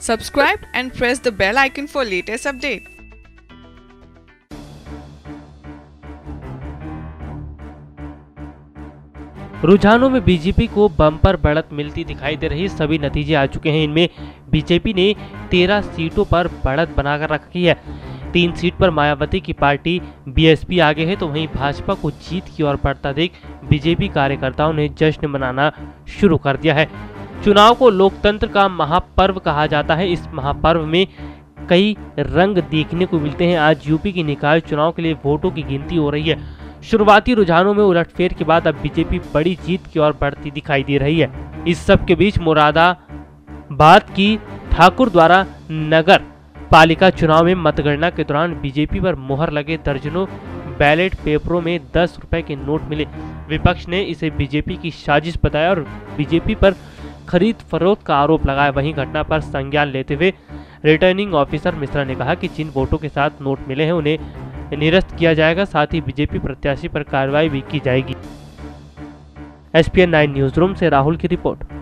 Subscribe and press the bell icon for latest update. रुझानों में BJP को bumper बढ़त मिलती दिखाई दे रही। सभी नतीजे आ चुके हैं। इनमें बीजेपी ने 13 सीटों पर बढ़त बनाकर रखी है। 3 सीट पर मायावती की पार्टी बीएसपी आगे है, तो वहीं भाजपा को जीत की ओर बढ़ता देख बीजेपी कार्यकर्ताओं ने जश्न मनाना शुरू कर दिया है। चुनाव को लोकतंत्र का महापर्व कहा जाता है। इस महापर्व में कई रंग देखने को मिलते हैं। आज यूपी की निकाय चुनाव के लिए वोटों की गिनती हो रही है। शुरुआती रुझानों में उलटफेर के बाद अब बीजेपी बड़ी जीत की ओर बढ़ती दिखाई दे रही है। इस सब के बीच मुरादाबाद की ठाकुर द्वारा नगर पालिका चुनाव में मतगणना के दौरान बीजेपी पर मुहर लगे दर्जनों बैलेट पेपरों में 10 रुपए के नोट मिले। विपक्ष ने इसे बीजेपी की साजिश बताया और बीजेपी पर खरीद फरोख्त का आरोप लगाया। वहीं घटना पर संज्ञान लेते हुए रिटर्निंग ऑफिसर मिश्रा ने कहा कि जिन वोटों के साथ नोट मिले हैं उन्हें निरस्त किया जाएगा। साथ ही बीजेपी प्रत्याशी पर कार्रवाई भी की जाएगी। SPN 9 न्यूज रूम से राहुल की रिपोर्ट।